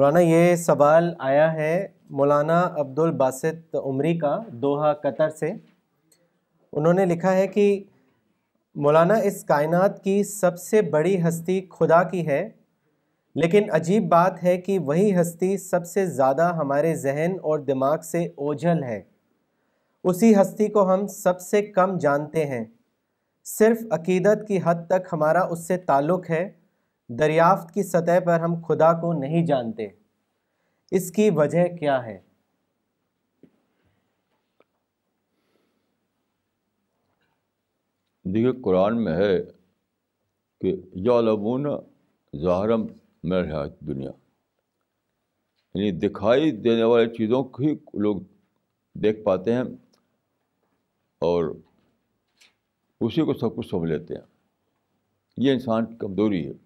مولانا یہ سوال آیا ہے مولانا عبد الباسط عمری کا، دوحہ قطر سے۔ انہوں نے لکھا ہے کہ مولانا اس کائنات کی سب سے بڑی ہستی خدا کی ہے، لیکن عجیب بات ہے کہ وہی ہستی سب سے زیادہ ہمارے ذہن اور دماغ سے اوجھل ہے۔ اسی ہستی کو ہم سب سے کم جانتے ہیں، صرف عقیدت کی حد تک ہمارا اس سے تعلق ہے، دریافت کی سطح پر ہم خدا کو نہیں جانتے۔ اس کی وجہ کیا ہے؟ دیکھیے قرآن میں ہے کہ یعلمون ظاہرا من الحیات دنیا، یعنی دکھائی دینے والی چیزوں کو ہی لوگ دیکھ پاتے ہیں اور اسی کو سب کچھ سمجھ لیتے ہیں۔ یہ انسان کی کمزوری ہے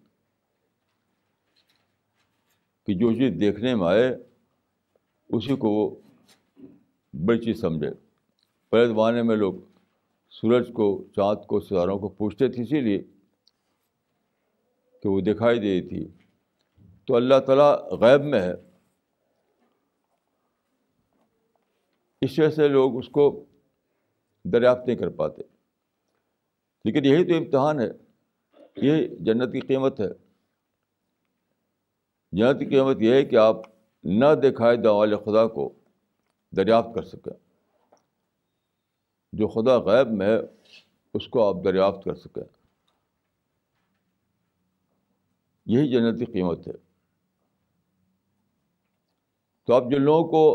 کہ جو چیز دیکھنے میں آئے اسی کو وہ بڑی چیز سمجھے۔ پہلے زمانے میں لوگ سورج کو، چاند کو، ستاروں کو پوچھتے تھے اسی لیے کہ وہ دکھائی دے رہی تھی۔ تو اللہ تعالیٰ غیب میں ہے، اس وجہ سے لوگ اس کو دریافت نہیں کر پاتے۔ لیکن یہی تو امتحان ہے، یہ جنت کی قیمت ہے۔ جنت کی قیمت یہ ہے کہ آپ نہ دکھائے دینے والے خدا کو دریافت کر سکیں، جو خدا غیب میں ہے اس کو آپ دریافت کر سکیں۔ یہی جنت کی قیمت ہے۔ تو اب جن لوگوں کو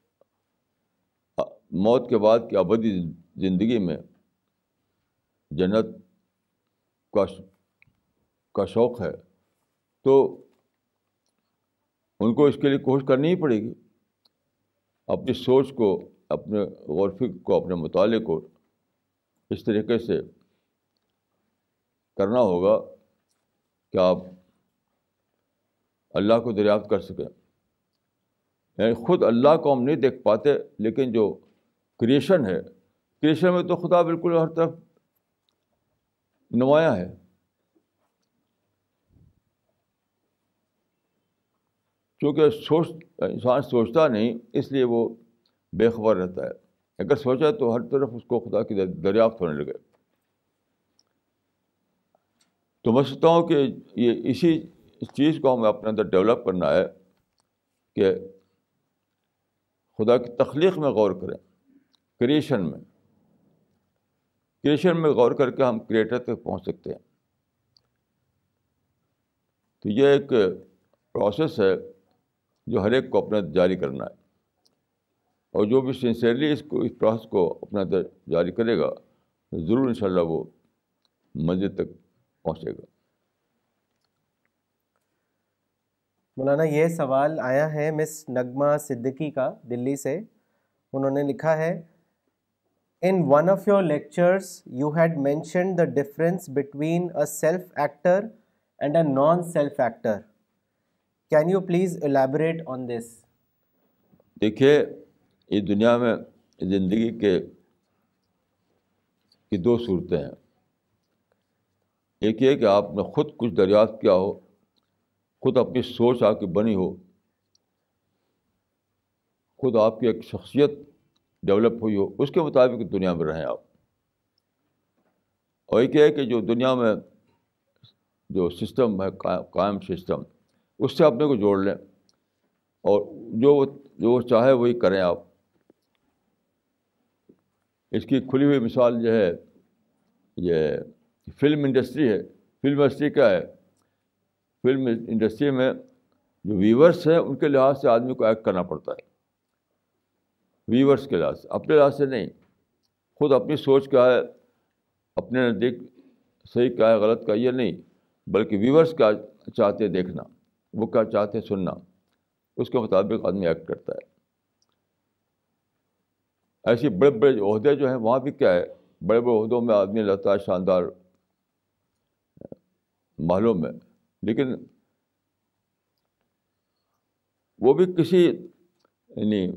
موت کے بعد کی ابدی زندگی میں جنت کا شوق ہے تو ان کو اس کے لیے کوشش کرنی ہی پڑے گی، اپنی سوچ کو، اپنے غور و فکر کو، اپنے مطالعے کو اس طریقے سے کرنا ہوگا کہ آپ اللہ کو دریافت کر سکیں۔ یعنی خود اللہ کو ہم نہیں دیکھ پاتے، لیکن جو کریشن ہے، کریشن میں تو خدا بالکل ہر طرف نمایاں ہے۔ چونکہ انسان سوچتا نہیں، اس لیے وہ بے خبر رہتا ہے۔ اگر سوچا تو ہر طرف اس کو خدا کی دریافت ہونے لگے۔ تو میں سمجھتا ہوں کہ یہ اسی چیز کو ہمیں اپنے اندر ڈیولپ کرنا ہے کہ خدا کی تخلیق میں غور کریں، کریشن میں غور کر کے ہم کریٹر تک پہنچ سکتے ہیں۔ تو یہ ایک پروسیس ہے جو ہر ایک کو اپنا جاری کرنا ہے، اور جو بھی سنسیئرلی اس پروسیس کو اپنا جاری کرے گا ضرور انشاءاللہ وہ منزل تک پہنچے گا۔ مولانا یہ سوال آیا ہے مس نغمہ صدیقی کا، دلی سے۔ انہوں نے لکھا ہے In one of your lectures you had mentioned the difference between a self actor and a non-self actor. Can you please elaborate on this? دیکھیے اس دنیا میں زندگی کی دو صورتیں ہیں۔ ایک یہ کہ آپ نے خود کچھ دریافت کیا ہو، خود اپنی سوچ آپ کی بنی ہو، خود آپ کی ایک شخصیت ڈیولپ ہوئی ہو، اس کے مطابق دنیا میں رہیں آپ۔ اور ایک یہ ہے کہ جو دنیا میں جو سسٹم ہے، قائم سسٹم، اس سے اپنے کو جوڑ لیں اور جو وہ چاہے وہی کریں آپ۔ اس کی کھلی ہوئی مثال جو ہے یہ فلم انڈسٹری ہے۔ فلم انڈسٹری کیا ہے؟ فلم انڈسٹری میں جو ویورس ہیں ان کے لحاظ سے آدمی کو ایکٹ کرنا پڑتا ہے، ویورس کے لحاظ سے، اپنے لحاظ سے نہیں۔ خود اپنی سوچ کیا ہے، اپنے نزدیک صحیح کیا ہے، غلط کیا، یہ نہیں، بلکہ ویورس کیا چاہتے ہیں دیکھنا، وہ کیا چاہتے ہیں سننا، اس کے مطابق آدمی ایکٹ کرتا ہے۔ ایسے بڑے بڑے عہدے جو ہیں وہاں بھی کیا ہے، بڑے بڑے عہدوں میں آدمی رہتا ہے شاندار محلوں میں، لیکن وہ بھی کسی یعنی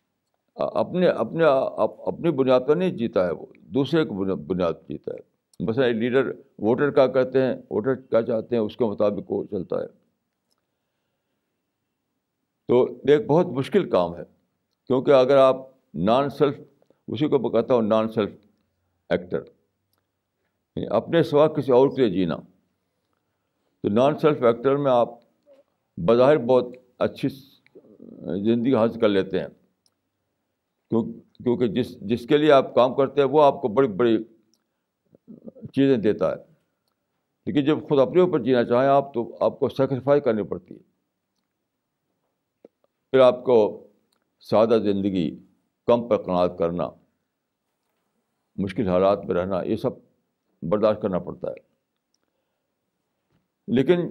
اپنی بنیاد پر نہیں جیتا ہے، وہ دوسرے کی بنیاد پر جیتا ہے۔ مثلا لیڈر ووٹر کیا کہتے ہیں، ووٹر کیا چاہتے ہیں، اس کے مطابق وہ چلتا ہے۔ تو ایک بہت مشکل کام ہے، کیونکہ اگر آپ نان سیلف، اسی کو میں کہتا ہوں نان سیلف ایکٹر، اپنے سوا کسی اور کے لیے جینا، تو نان سیلف ایکٹر میں آپ بظاہر بہت اچھی زندگی حاصل کر لیتے ہیں، کیونکہ جس کے لیے آپ کام کرتے ہیں وہ آپ کو بڑی بڑی چیزیں دیتا ہے، لیکن جب خود اپنے اوپر جینا چاہیں آپ تو آپ کو سیکریفائی کرنی پڑتی ہے، پھر آپ کو سادہ زندگی، کم پر قناعت کرنا، مشکل حالات میں رہنا، یہ سب برداشت کرنا پڑتا ہے. لیکن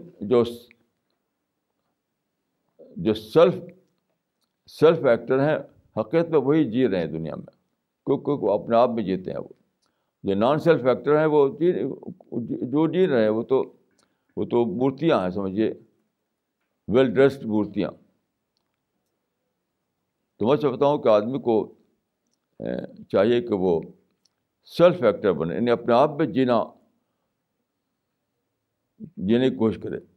جو سیلف ایکٹر ہیں حقیقت میں وہی جی رہے ہیں دنیا میں، کیونکہ وہ اپنے آپ میں جیتے ہیں. وہ جو نان سیلف ایکٹر ہیں وہ جو جی رہے ہیں وہ تو مورتیاں ہیں، سمجھیے ویل ڈریسڈ مورتیاں. تو میں چاہتا ہوں کہ آدمی کو چاہیے کہ وہ سیلف ایکٹر بنے، یعنی اپنے آپ میں جینے کی کوشش کرے،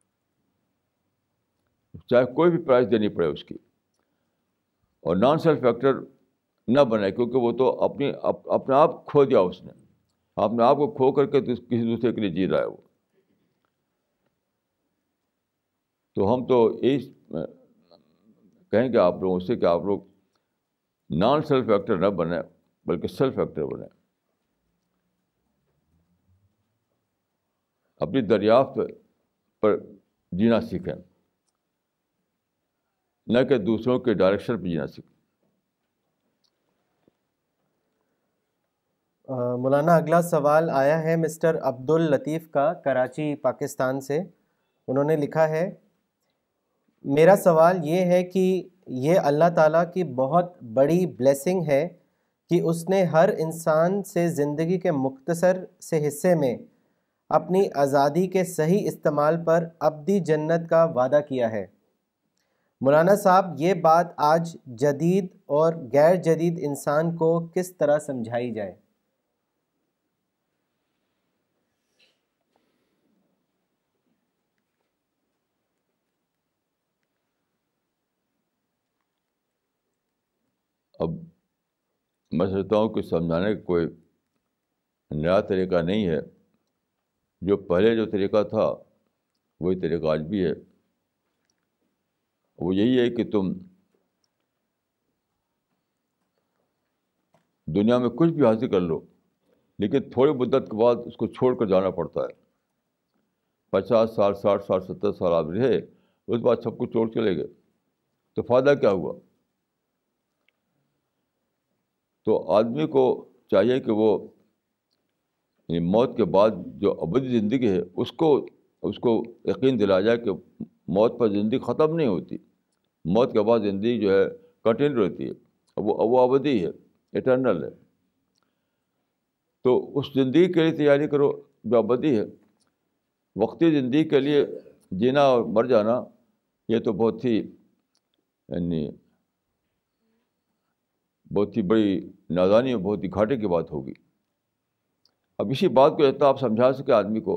چاہے کوئی بھی پرائز دینی پڑے اس کی. اور نان سیلف ایکٹر نہ بنے، کیونکہ وہ تو اپنے آپ کھو دیا اس نے، اپنے آپ کو کھو کر کے کسی دوسرے کے لیے جی رہا ہے وہ. تو ہم تو یہی کہیں گے آپ لوگوں سے کہ آپ لوگ نان سیلف ایکٹر نہ بنے بلکہ سیلف ایکٹر بنے، اپنی دریافت پر جینا سیکھیں، نہ کہ دوسروں کے ڈائریکشن پہ جینا سیکھیں. مولانا اگلا سوال آیا ہے مسٹر عبد اللطیف کا، کراچی پاکستان سے. انہوں نے لکھا ہے، میرا سوال یہ ہے کہ یہ اللہ تعالیٰ کی بہت بڑی بلیسنگ ہے کہ اس نے ہر انسان سے زندگی کے مختصر سے حصے میں اپنی آزادی کے صحیح استعمال پر ابدی جنت کا وعدہ کیا ہے. مولانا صاحب، یہ بات آج جدید اور غیر جدید انسان کو کس طرح سمجھائی جائے؟ اب میں سمجھتا ہوں کہ سمجھانے کا کوئی نیا طریقہ نہیں ہے، جو پہلے جو طریقہ تھا وہی طریقہ آج بھی ہے. وہ یہی ہے کہ تم دنیا میں کچھ بھی حاصل کر لو، لیکن تھوڑی مدت کے بعد اس کو چھوڑ کر جانا پڑتا ہے. 50 سال، 60 سال، 70 سال آپ رہے، اس بعد سب کچھ چھوڑ چلے گئے، تو فائدہ کیا ہوا؟ تو آدمی کو چاہیے کہ وہ موت کے بعد جو ابدی زندگی ہے اس کو یقین دلایا جائے کہ موت پر زندگی ختم نہیں ہوتی، موت کے بعد زندگی جو ہے کنٹینیو رہتی ہے، وہ ابدی ہے، ایٹرنل ہے. تو اس زندگی کے لیے تیاری کرو جو ابدی ہے. وقتی زندگی کے لیے جینا اور مر جانا یہ تو بہت ہی بڑی نادانی اور بہت ہی گھاٹے کی بات ہوگی. اب اسی بات کو جتنا آپ سمجھا سکیں آدمی کو،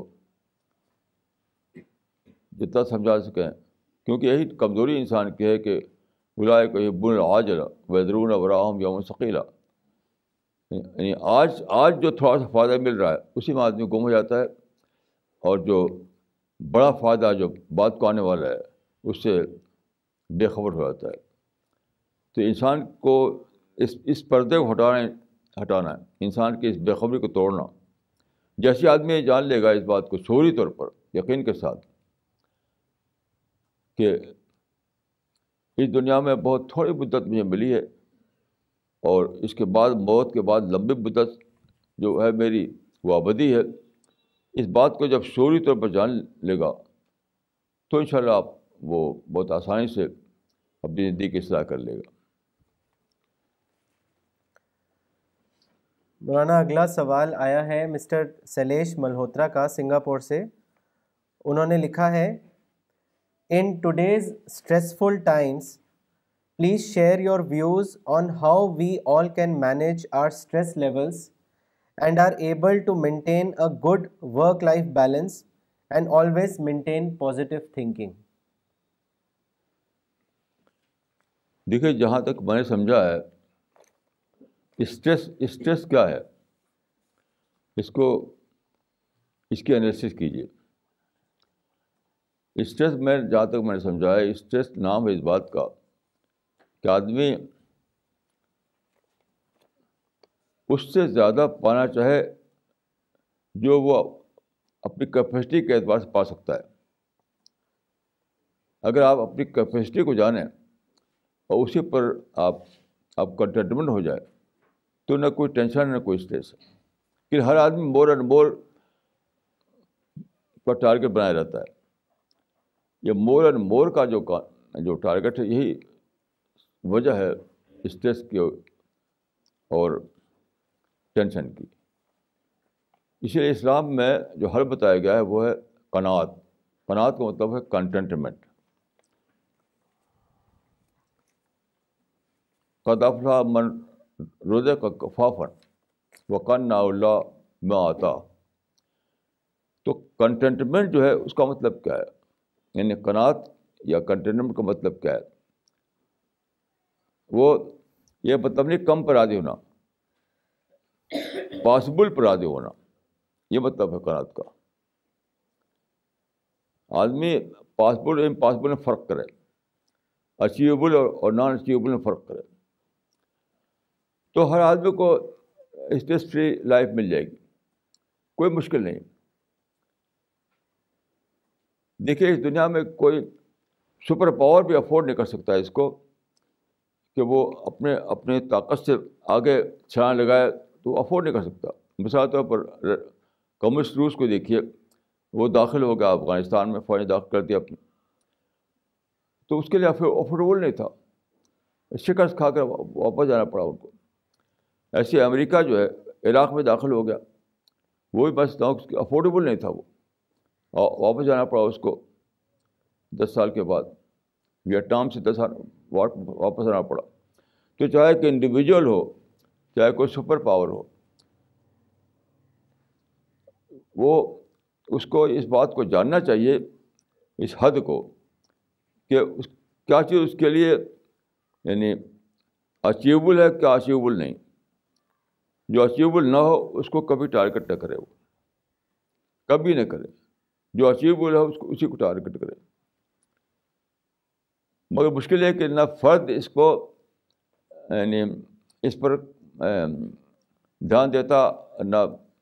جتنا سمجھا سکیں، کیونکہ یہی کمزوری انسان کی ہے کہ اولئک یحبون العاجلۃ ویذرون وراءہم یوما ثقیلا. یعنی آج جو تھوڑا سا فائدہ مل رہا ہے اسی میں آدمی گم ہو جاتا ہے، اور جو بڑا فائدہ جو بعد کو آنے والا ہے اس سے بے خبر ہو جاتا ہے. تو انسان کو اس پردے کو ہٹانا ہے، انسان کی اس بے خبری کو توڑنا. جیسے آدمی جان لے گا اس بات کو شعوری طور پر یقین کے ساتھ کہ اس دنیا میں بہت تھوڑی مدت مجھے ملی ہے، اور اس کے بعد موت کے بعد لمبی مدت جو ہے میری وہ ابدی ہے، اس بات کو جب شعوری طور پر جان لے گا تو انشاءاللہ آپ وہ بہت آسانی سے اپنی زندگی کی اصلاح کر لے گا. مولانا اگلا سوال آیا ہے مسٹر سلیش ملہوترا کا، سنگاپور سے. انہوں نے لکھا ہے، in today's stressful times please share your views on how we all can manage our stress levels and are able to maintain a good work life balance and always maintain positive thinking. دیکھیے جہاں تک میں نے سمجھا ہے stress کیا ہے، اس کی انالیسس کیجیے. اسٹریس جہاں تک میں نے سمجھا ہے، اسٹریس نام ہے اس بات کا کہ آدمی اس سے زیادہ پانا چاہے جو وہ اپنی کیپیسٹی کے اعتبار سے پا سکتا ہے. اگر آپ اپنی کیپیسٹی کو جانیں اور اسی پر آپ کنٹینٹمنٹ ہو جائے تو نہ کوئی ٹینشن نہ کوئی اسٹریس. کہ ہر آدمی مور اینڈ مور کا ٹارگیٹ بنایا رہتا ہے. یہ مور اینڈ مور کا جو ٹارگیٹ ہے، یہی وجہ ہے اسٹریس کی اور ٹینشن کی. اسی لیے اسلام میں جو حل بتایا گیا ہے وہ ہے قناعت. قناعت کا مطلب ہے کنٹینٹمنٹ. قد افلح من رزق کفافا وقنعه اللہ ما آتا. تو کنٹینٹمنٹ جو ہے اس کا مطلب کیا ہے، یعنی قناعت یا کنٹینٹمنٹ کا مطلب کیا ہے؟ وہ یہ مطلب نہیں کم پر راضی ہونا، پاسبل پر راضی ہونا، یہ مطلب ہے قناعت کا. آدمی پاسبل اور امپاسبل میں فرق کرے، اچیویبل اور نان اچیویبل میں فرق کرے، تو ہر آدمی کو اسٹریس فری لائف مل جائے گی، کوئی مشکل نہیں. دیکھیے اس دنیا میں کوئی سپر پاور بھی افورڈ نہیں کر سکتا ہے اس کو کہ وہ اپنے طاقت سے آگے چھلانگ لگائے، تو افورڈ نہیں کر سکتا. مثال طور پر کمیونسٹ روس کو دیکھیے، وہ داخل ہو گیا افغانستان میں، فوج داخل کر دیا اپنی، تو اس کے لیے افورڈیبل نہیں تھا، شکست کھا کر واپس جانا پڑا ان کو. ایسے امریکہ جو ہے عراق میں داخل ہو گیا، وہ بھی بس افورڈیبل نہیں تھا، وہ واپس جانا پڑا اس کو 10 سال کے بعد. ویتنام سے 10 سال واپس آنا پڑا. تو چاہے کہ انڈیویجول ہو، چاہے کوئی سپر پاور ہو، وہ اس کو اس بات کو جاننا چاہیے، اس حد کو، کہ کیا چیز اس کے لیے یعنی اچیوبل ہے، کیا اچیوبل نہیں. جو اچیوبل نہ ہو اس کو کبھی ٹارگیٹ نہ کرے، وہ کبھی نہ کرے. جو اچیوبل ہے اس کو اسی کو ٹارگیٹ کرے. مگر مشکل ہے کہ نہ فرد اس کو یعنی اس پر دھیان دیتا، نہ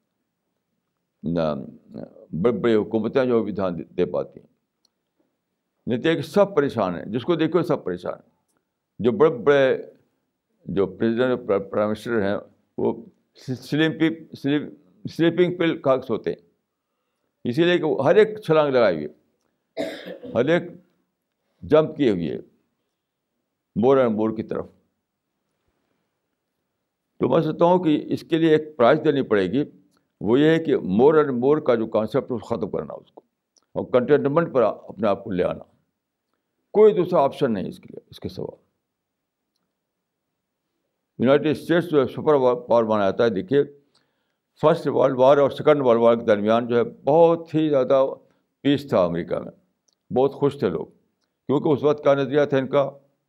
بڑی بڑی حکومتیں جو بھی دھیان دے پاتی ہیں. نہیں تو کہ سب پریشان ہیں، جس کو دیکھو سب پریشان ہیں. جو بڑے بڑے جو پریزیڈنٹ پرائم منسٹر ہیں وہ سلیپنگ پل کھا کے سوتے ہیں، اسی لیے کہ وہ ہر ایک چھلانگ لگائی ہوئی ہے، ہر ایک جمپ کیے ہوئے ہے مور اینڈ مور کی طرف. تو میں سمجھتا ہوں کہ اس کے لیے ایک پرائز دینی پڑے گی، وہ یہ ہے کہ مور اینڈ مور کا جو کانسیپٹ ہے ختم کرنا اس کو، اور کنٹینٹمنٹ پر اپنے آپ کو لے آنا. کوئی دوسرا آپشن نہیں اس کے لیے، اس کے سوا. یونائٹیڈ اسٹیٹس جو ہے سپر پاور مانا جاتا ہے. دیکھیے فرسٹ ورلڈ وار اور سیکنڈ ورلڈ وار کے درمیان جو ہے بہت ہی زیادہ پیس تھا امریکہ میں، بہت خوش تھے لوگ، کیونکہ اس وقت کا نظریہ تھا ان کا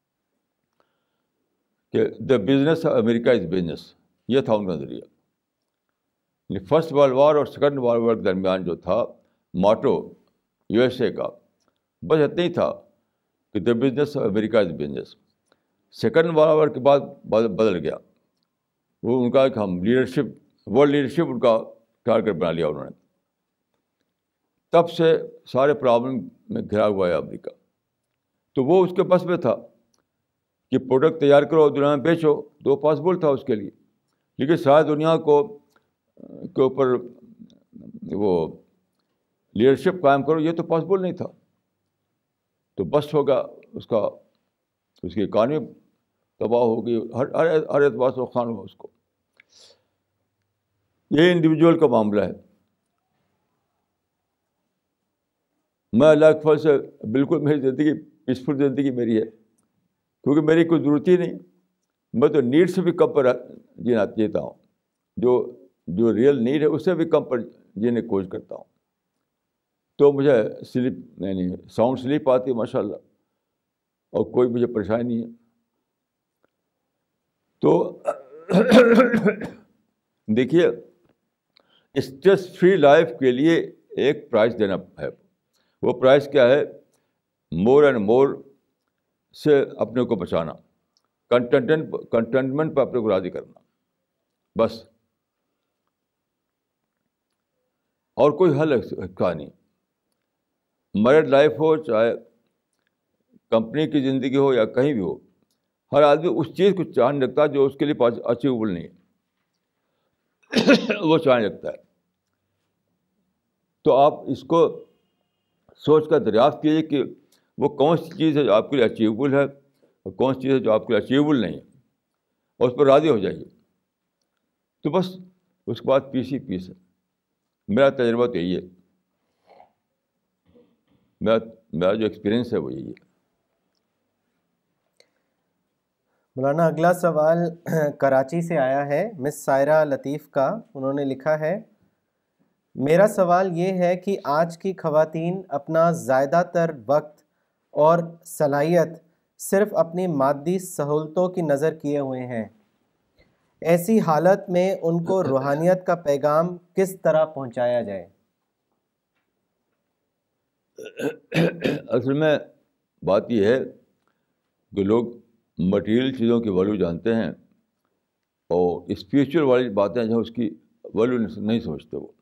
کہ the business America is business, یہ تھا ان کا نظریہ. فرسٹ ورلڈ وار اور سیکنڈ ورلڈ وار کے درمیان جو تھا ماٹو یو ایس اے کا، بس اتنا ہی تھا کہ the business America is business. Second World War کے بعد بدل گیا، وہ ان کا کہ ہم لیڈرشپ، ورلڈ لیڈرشپ ان کا ٹارگیٹ بنا لیا انہوں نے. تب سے سارے پرابلم میں گھرا ہوا ہے امریکہ. تو وہ اس کے بس میں تھا کہ پروڈکٹ تیار کرو دنیا میں بیچو، تو پاسبل تھا اس کے لیے. لیکن ساری دنیا کے اوپر وہ لیڈرشپ قائم کرو، یہ تو پاسبل نہیں تھا. تو بس ہوگا اس کی اکانومی تباہ ہوگی، ہر اعتبار سے نقصان ہوا اس کو. یہ انڈیویجول کا معاملہ ہے. میں اللہ کے فضل سے بالکل میری زندگی پیسفل زندگی میری ہے، کیونکہ میری کوئی ضرورت ہی نہیں. میں تو نیڈ سے بھی کم پر جیتا ہوں، جو ریئل نیڈ ہے اس سے بھی کم پر جینے کی کوشش کرتا ہوں. تو مجھے سلیپ یعنی ساؤنڈ سلیپ آتی ہے ماشاء اللہ، اور کوئی مجھے پریشانی نہیں ہے. تو دیکھیے اسٹریس فری لائف کے لیے ایک پرائز دینا ہے. وہ پرائز کیا ہے؟ مور اینڈ مور سے اپنے کو بچانا, کنٹینٹمنٹ پہ اپنے کو راضی کرنا, بس. اور کوئی حل کا نہیں. میرڈ لائف ہو, چاہے کمپنی کی زندگی ہو یا کہیں بھی ہو, ہر آدمی اس چیز کو چاہنے لگتا ہے جو اس کے لیے اچیویبل نہیں ہے, وہ چاہنے لگتا ہے. تو آپ اس کو سوچ کر دریافت کیجیے کہ وہ کون سی چیز ہے جو آپ کے لیے اچیویبل ہے اور کون سی چیز ہے جو آپ کے لیے اچیویبل نہیں ہے, اور اس پر راضی ہو جائیے. تو بس اس کے بعد پیس ہی پیس ہے. میرا تجربہ تو یہی ہے, میرا جو ایکسپیرئنس ہے وہ یہی ہے. مولانا اگلا سوال کراچی سے آیا ہے, مس سائرہ لطیف کا. انہوں نے لکھا ہے, میرا سوال یہ ہے کہ آج کی خواتین اپنا زیادہ تر وقت اور صلاحیت صرف اپنی مادی سہولتوں کی نظر کیے ہوئے ہیں. ایسی حالت میں ان کو روحانیت کا پیغام کس طرح پہنچایا جائے؟ اصل میں بات یہ ہے کہ لوگ مٹیریل چیزوں کی ویلیو جانتے ہیں اور اسپریچول والی باتیں جو اس کی ویلیو نہیں سمجھتے. وہ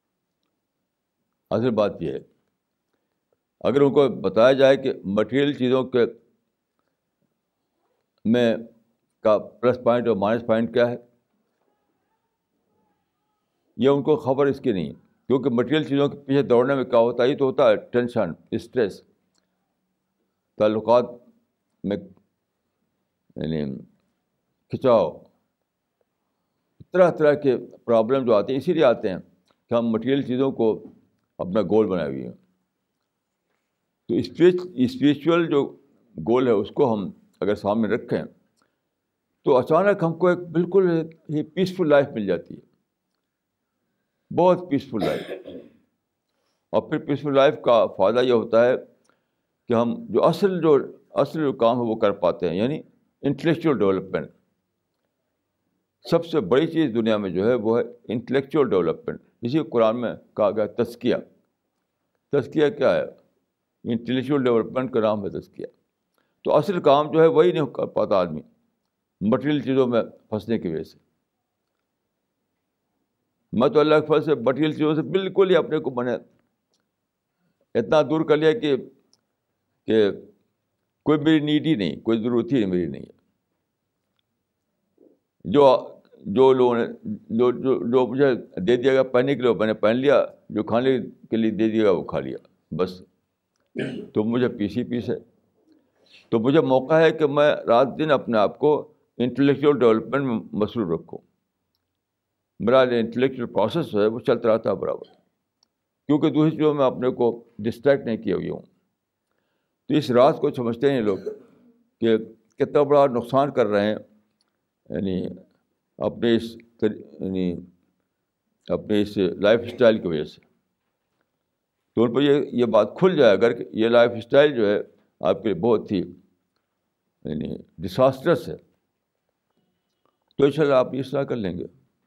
اصل بات یہ ہے, اگر ان کو بتایا جائے کہ مٹیریل چیزوں کے میں کا پلس پوائنٹ اور مائنس پوائنٹ کیا ہے, یہ ان کو خبر اس کی نہیں ہے. کیونکہ مٹیریل چیزوں کے پیچھے دوڑنے میں کیا ہوتا ہے, یہ تو ہوتا ہے ٹینشن, اسٹریس, تعلقات میں یعنی کھچاؤ, طرح طرح کے پرابلم جو آتے ہیں اسی لیے آتے ہیں کہ ہم مٹیریل چیزوں کو اپنا گول بنائے ہوئے ہیں. تو اسپریچول جو گول ہے اس کو ہم اگر سامنے رکھیں تو اچانک ہم کو ایک بالکل ہی پیسفل لائف مل جاتی ہے, بہت پیسفل لائف. اور پھر پیسفل لائف کا فائدہ یہ ہوتا ہے کہ ہم جو اصل کام ہے وہ کر پاتے ہیں, یعنی انٹلیکچوئل ڈیولپمنٹ. سب سے بڑی چیز دنیا میں جو ہے وہ ہے انٹلیکچوئل ڈیولپمنٹ. اسی قرآن میں کہا گیا تزکیہ. تزکیہ کیا ہے؟ انٹلیکچوئل ڈیولپمنٹ کا نام ہے تزکیہ. تو اصل کام جو ہے وہی نہیں کر پاتا آدمی مٹیریل چیزوں میں پھنسنے کی وجہ سے. میں تو اللہ کے فضل سے مٹیریل چیزوں سے بالکل ہی اپنے کو میں نے اتنا دور کر لیا کہ کوئی میری نیڈ ہی نہیں, کوئی ضرورت ہی میری نہیں ہے. جو لوگوں نے جو مجھے دے دیا گیا پہننے کے لیے میں نے پہن لیا, جو کھانے کے لیے دے دیا گیا وہ کھا لیا, بس. تو مجھے پیس ہی پیس ہے. تو مجھے موقع ہے کہ میں رات دن اپنے آپ کو انٹلیکچوئل ڈیولپمنٹ میں مصروف رکھوں. میرا انٹلیکچوئل پروسیس ہے وہ چلتا رہتا ہے برابر, کیونکہ دوسری چیزوں میں اپنے کو ڈسٹریکٹ نہیں کیے ہوئے ہوں. تو اس رات کو سمجھتے ہیں لوگ کہ کتنا بڑا نقصان کر رہے ہیں, یعنی اپنے اس لائف اسٹائل کی وجہ سے. تو ان پر یہ بات کھل جائے اگر کہ یہ لائف اسٹائل جو ہے آپ کے لیے بہت ہی یعنی ڈساسٹرس ہے, تو انشاءاللہ آپ اصلاح کر لیں گے.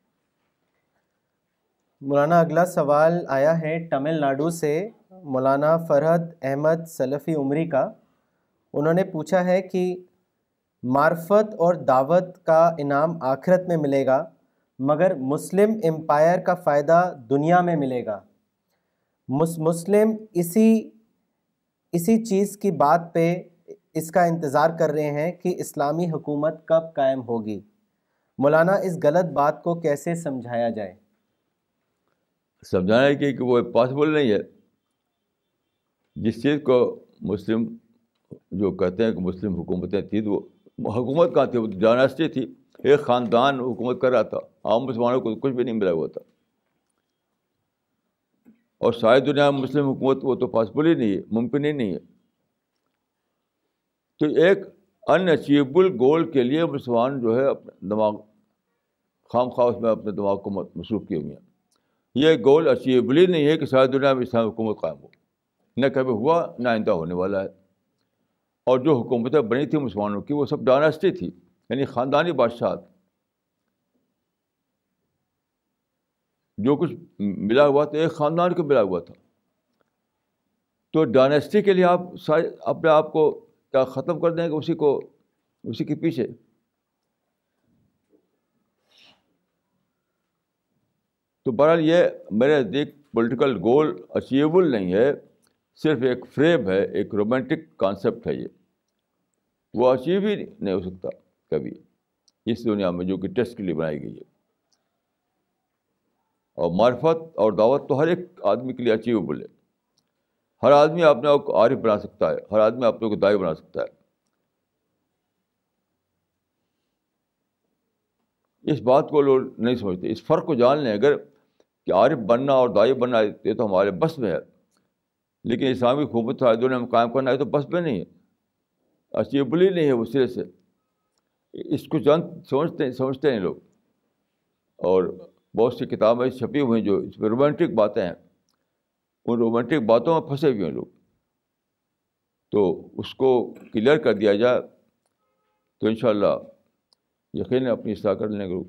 مولانا اگلا سوال آیا ہے تمل ناڈو سے, مولانا فرحت احمد سلفی عمری کا. انہوں نے پوچھا ہے کہ معرفت اور دعوت کا انعام آخرت میں ملے گا مگر مسلم امپائر کا فائدہ دنیا میں ملے گا. مسلم اسی چیز کی بات پہ اس کا انتظار کر رہے ہیں کہ اسلامی حکومت کب قائم ہوگی. مولانا اس غلط بات کو کیسے سمجھایا جائے؟ سمجھانا ہے کہ وہ پاسبل نہیں ہے. جس چیز کو مسلم جو کہتے ہیں کہ مسلم حکومتیں تھیں, تو وہ حکومت کہاں تھی, وہ ڈائناسٹی تھی. ایک خاندان حکومت کر رہا تھا, عام مسلمانوں کو کچھ بھی نہیں ملا ہوا تھا. اور ساری دنیا میں مسلم حکومت وہ تو پاسبل ہی نہیں ہے, ممکن ہی نہیں ہے. تو ایک ان اچیویبل گول کے لیے مسلمان جو ہے اپنے دماغ خام خواہ اس میں اپنے دماغ کو مصروف کیے ہوئے ہیں. یہ گول اچیویبل ہی نہیں ہے کہ ساری دنیا میں اسلامی حکومت قائم ہو, نہ کبھی ہوا نہ آئندہ ہونے والا ہے. اور جو حکومتیں بنی تھیں مسلمانوں کی وہ سب ڈائناسٹی تھی, یعنی خاندانی بادشاہت. جو کچھ ملا ہوا تھا ایک خاندان کو ملا ہوا تھا. تو ڈائنیسٹی کے لیے آپ اپنے آپ کو کیا ختم کر دیں گے اسی کے پیچھے. تو بہرحال یہ میرے نزدیک پولیٹیکل گول اچیویبل نہیں ہے, صرف ایک فریب ہے, ایک رومانٹک کانسیپٹ ہے. یہ وہ اچیو ہی نہیں ہو سکتا کبھی اس دنیا میں جو کہ ٹیسٹ کے لیے بنائی گئی ہے. اور معرفت اور دعوت تو ہر ایک آدمی کے لیے اچیویبل ہے. ہر آدمی اپنے آپ کو عارف بنا سکتا ہے, ہر آدمی اپنے کو دائی بنا سکتا ہے. اس بات کو لوگ نہیں سمجھتے. اس فرق کو جان لیں اگر کہ عارف بننا اور دائی بننا یہ تو ہمارے بس میں ہے, لیکن اسلامی حکومت ساری دنیا میں قائم کرنا ہے تو بس میں نہیں ہے, اچیویبل ہی نہیں ہے وہ سرے سے. اس کو سمجھتے ہیں لوگ. اور بہت سی کتابیں چھپی ہوئی ہیں جو اس میں رومانٹک باتیں ہیں, ان رومانٹک باتوں میں پھنسے ہوئے ہیں لوگ. تو اس کو کلیئر کر دیا جائے تو انشاءاللہ یقیناً اپنی اصلاح کر لیں گے.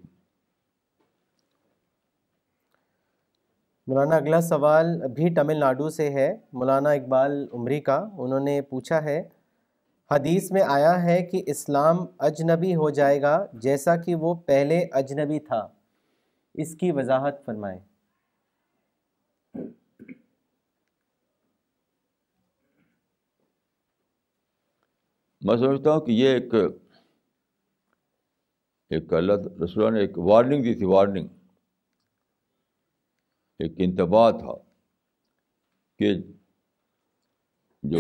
مولانا اگلا سوال بھی تمل ناڈو سے ہے, مولانا اقبال عمری کا. انہوں نے پوچھا ہے, حدیث میں آیا ہے کہ اسلام اجنبی ہو جائے گا جیسا کہ وہ پہلے اجنبی تھا, اس کی وضاحت فرمائیں. میں سمجھتا ہوں کہ یہ ایک اللہ رسول نے ایک وارننگ دی تھی, وارننگ, ایک انتباہ تھا کہ جو